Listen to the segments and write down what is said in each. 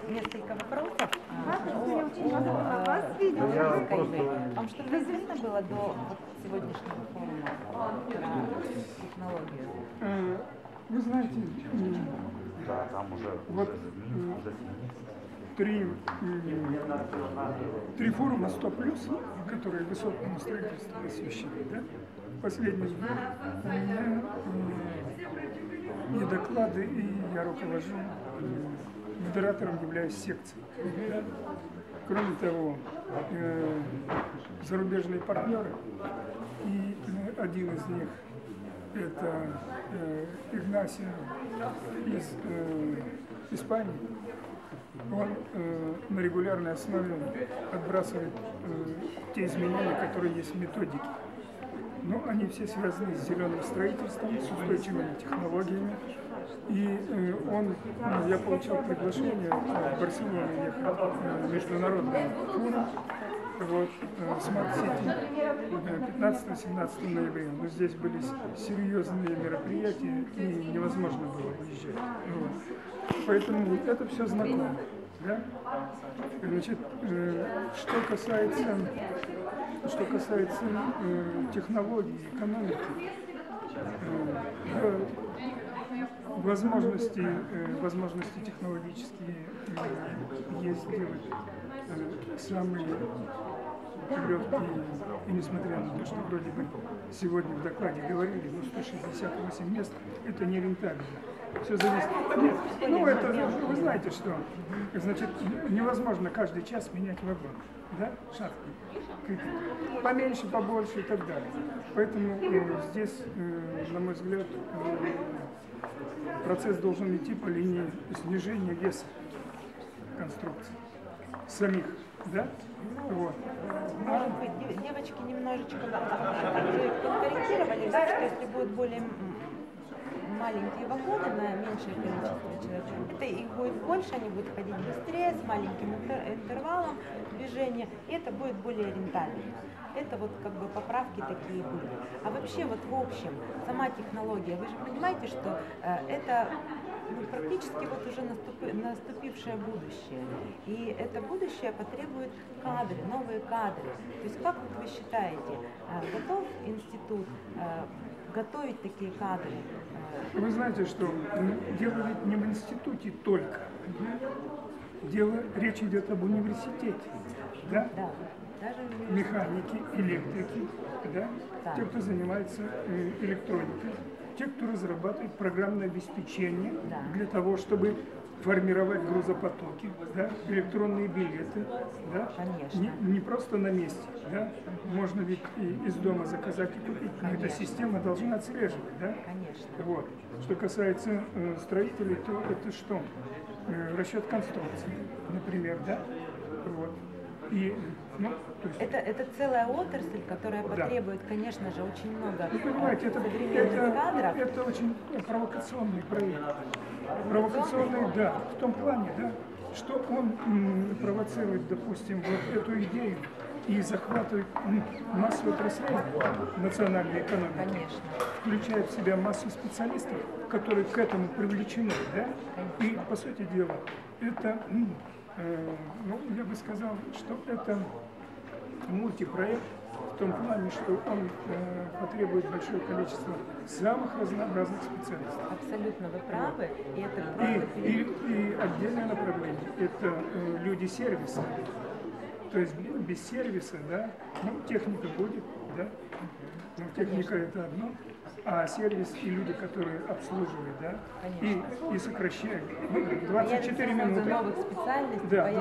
несколько вопросов. Вам что-то известно было до сегодняшнего форума про технологию? Вы знаете, Да, там уже вот три форума 100+, которые высотному строительству посвящены, да? Последний у меня и доклады, и я руковожу, модератором являюсь секцией. Да? Кроме того, зарубежные партнеры, и один из них это Игнасио из Испании. Он на регулярной основе отбрасывает те изменения, которые есть в методике. Но они все связаны с зеленым строительством, с устойчивыми технологиями. И я получил приглашение в Барселону ехать в международный форум Smart City 15-17 ноября. Но здесь были серьезные мероприятия, и невозможно было выезжать. Поэтому это все знакомо. Да? Значит, что касается технологий, экономики, возможности технологические есть делать самые легкие, и несмотря на то, что вроде бы сегодня в докладе говорили, 168 мест, это не рентабельно. Все зависит. Нет, это вы знаете, что значит невозможно каждый час менять вагон, да, шахты, поменьше, побольше и так далее. Поэтому здесь, на мой взгляд, процесс должен идти по линии снижения веса конструкций самих, да? Вот. Может быть, девочки немножечко уже подкорректировали, что если будут более маленькие вагоны на меньшее количество человек, это их будет больше, они будут ходить быстрее, с маленьким интервалом движения, и это будет более рентабельно. Это вот как бы поправки такие были. А вообще вот в общем, сама технология, вы же понимаете, что это практически вот уже наступившее будущее. И это будущее потребует кадры, новые кадры. То есть как вот вы считаете, готов институт готовить такие кадры? Вы знаете, что дело ведь не в институте только. Речь идет об университете. Да? Да. Даже механики, электрики, да? Да. Те, кто занимается электроникой, те, кто разрабатывает программное обеспечение для того, чтобы формировать грузопотоки, да? Электронные билеты, да? Не просто на месте, да? Можно ведь и из дома заказать и купить, но эта система должна отслеживать, да? Конечно. Вот. Что касается строителей, то это что? Расчет конструкции, например, да? Вот. И, то есть... это целая отрасль, которая потребует, конечно же, очень много понимаете, современных кадров. Это очень провокационный проект. Провокационный, да, в том плане, да, что он провоцирует, допустим, вот эту идею и захватывает массу отраслей национальной экономики. Конечно. Включает в себя массу специалистов, которые к этому привлечены, да? И, по сути дела, это... я бы сказал, что это мультипроект в том плане, что он потребует большое количество самых разнообразных специалистов. Абсолютно вы правы. И это и отдельное направление – это люди сервиса. То есть без сервиса, да, техника будет, да, но техника это одно. А сервис и люди, которые обслуживают, да, и сокращают. 24 минуты. Новых специальностей, да,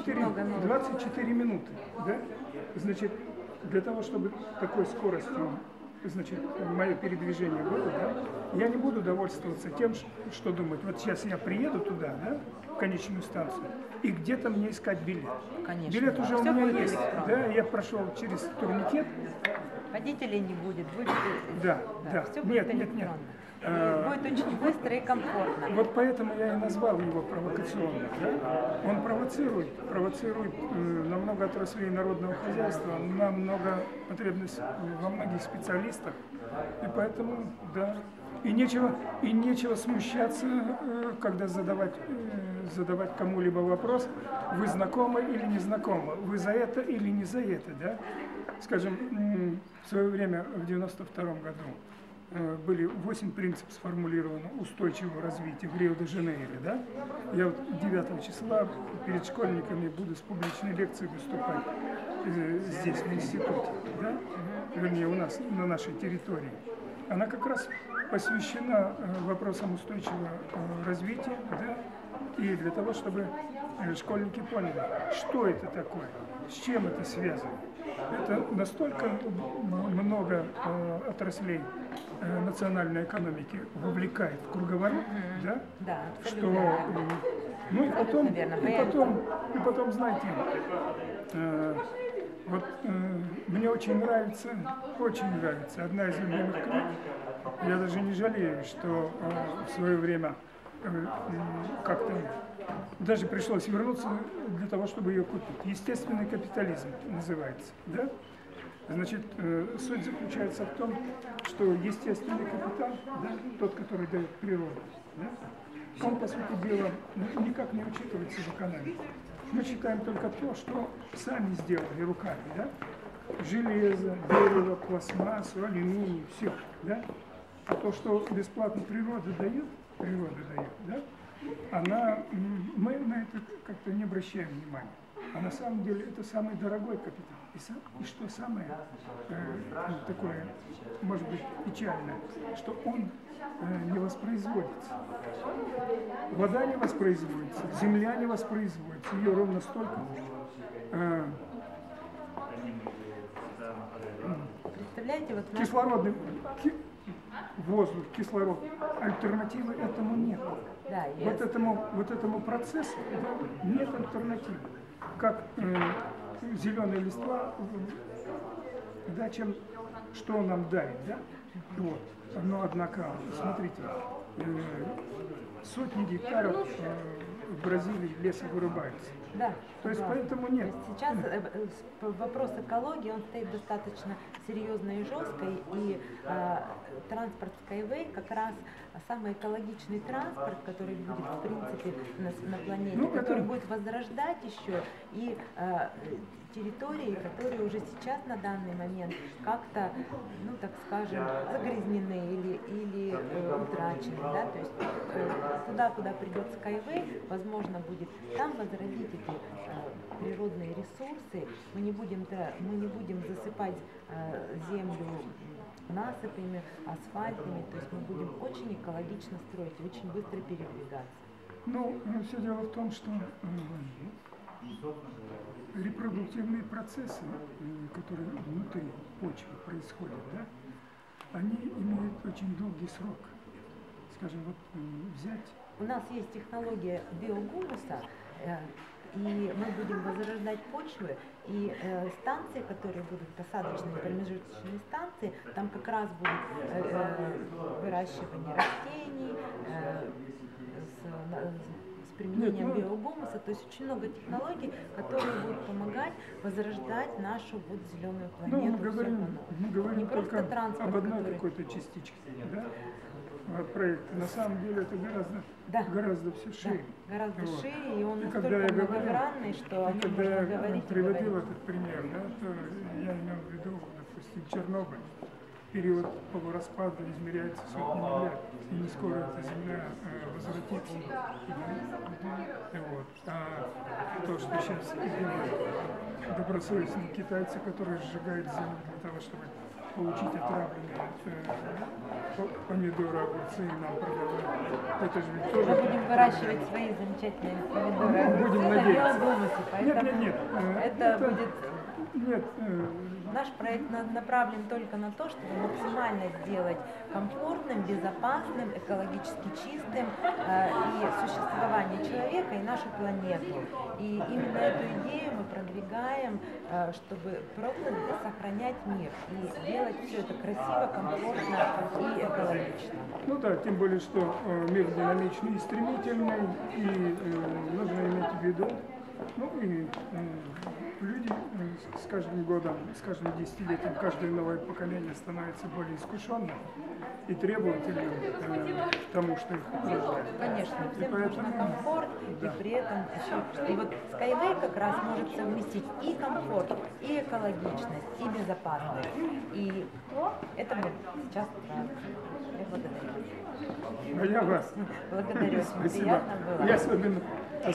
24 минуты. Да? Значит, для того, чтобы такой скоростью, значит, мое передвижение было, да, я не буду довольствоваться тем, что думать, вот сейчас я приеду туда, да, в конечную станцию, и где-то мне искать билет. Конечно. Билет уже у меня есть. Да, я прошел через турникет. Водителей не будет, Да. Все будет электронно. Будет очень быстро и комфортно. Вот поэтому я и назвал его провокационным. Да? Он провоцирует на много отраслей народного хозяйства, на много потребностей во многих специалистах. И поэтому, да, И нечего смущаться, когда задавать кому-либо вопрос, вы знакомы или не знакомы, вы за это или не за это, да? Скажем, в свое время, в 92 году, были 8 принципов сформулировано устойчивого развития в Рио-де-Жанейро, да? Я вот 9 числа перед школьниками буду с публичной лекцией выступать здесь, в институте, да? Вернее, у нас, на нашей территории. Она как раз посвящена вопросам устойчивого развития, да? И для того, чтобы школьники поняли, что это такое, с чем это связано. Это настолько много отраслей национальной экономики вовлекает в круговорот, да? Да, Что, ну и потом, знаете, вот мне очень нравится одна из любимых книг. Я даже не жалею, что в свое время как-то даже пришлось вернуться для того, чтобы ее купить. «Естественный капитализм» называется, да? Значит, суть заключается в том, что естественный капитал, да, тот, который дает природа, да, он, по сути дела, никак не учитывается в экономике. Мы считаем только то, что сами сделали руками, да? Железо, дерево, пластмассу, алюминий, все, да? А то, что бесплатно природа дает, да? Мы на это как-то не обращаем внимания. А на самом деле это самый дорогой капитал. И что самое такое, может быть, печальное, что он не воспроизводится. Вода не воспроизводится, земля не воспроизводится, ее ровно столько. Представляете, вот Кислородный воздух, кислород. Альтернативы этому нет. Да, Вот этому процессу, да, нет альтернативы. Как зеленая листва, да, что он нам дарит, да? Вот. Но однако, смотрите, сотни гектаров в Бразилии леса вырубается. Да. То есть поэтому нет. Сейчас вопрос экологии, он стоит достаточно серьезно и жестко, и транспорт Skyway как раз самый экологичный транспорт, который будет, в принципе, на планете, который будет возрождать еще и территории, которые уже сейчас на данный момент как-то, ну так скажем, загрязнены или утрачены, да, то есть туда, куда придет Skyway, возможно будет там возродить эти природные ресурсы, мы не будем засыпать землю насыпями, асфальтами, то есть мы будем очень экологично строить, очень быстро передвигаться. Ну, все дело в том, что репродуктивные процессы, которые внутри почвы происходят, да, они имеют очень долгий срок. Скажем, вот взять... У нас есть технология биогумуса, и мы будем возрождать почвы, и станции, которые будут посадочные, промежуточные станции, там как раз будет выращивание растений с применением биогумуса, то есть очень много технологий, которые будут помогать возрождать нашу вот зеленую планету. Мы говорим только об одной какой-то частичке, да? Проект. На самом деле это гораздо все шире. Да, гораздо шире, и он настолько многогранный, что о нем можно говорить. Приводил этот пример, да, то я имел в виду, допустим, Чернобыль. Период полураспада измеряется сотнями лет, и не скоро эта земля возвратится. Вот. А то, что сейчас делают добросовестные китайцы, которые сжигают землю для того, чтобы получить отравленные помидоры, огурцы и нам продавать. Это же ведь тоже... Мы будем выращивать свои замечательные помидоры. Будем надеяться. Нет. Это будет... Нет. Наш проект направлен только на то, чтобы максимально сделать комфортным, безопасным, экологически чистым и существование человека и нашу планету. И именно эту идею мы продвигаем, чтобы просто сохранять мир и делать все это красиво, комфортно и экологично. Ну да, тем более, что мир динамичный и стремительный, и нужно иметь в виду, Ну и люди с каждым годом, с каждым десятилетием, каждое новое поколение становится более искушенным и требовательным к тому, что их окружает. Конечно, И всем нужен поэтому, комфорт, да. и при этом еще... И вот Skyway как раз может совместить и комфорт, и экологичность, и безопасность. И это мы сейчас правильно. Я благодарю. А я вас. Благодарю, очень Спасибо. приятно было. Я особенно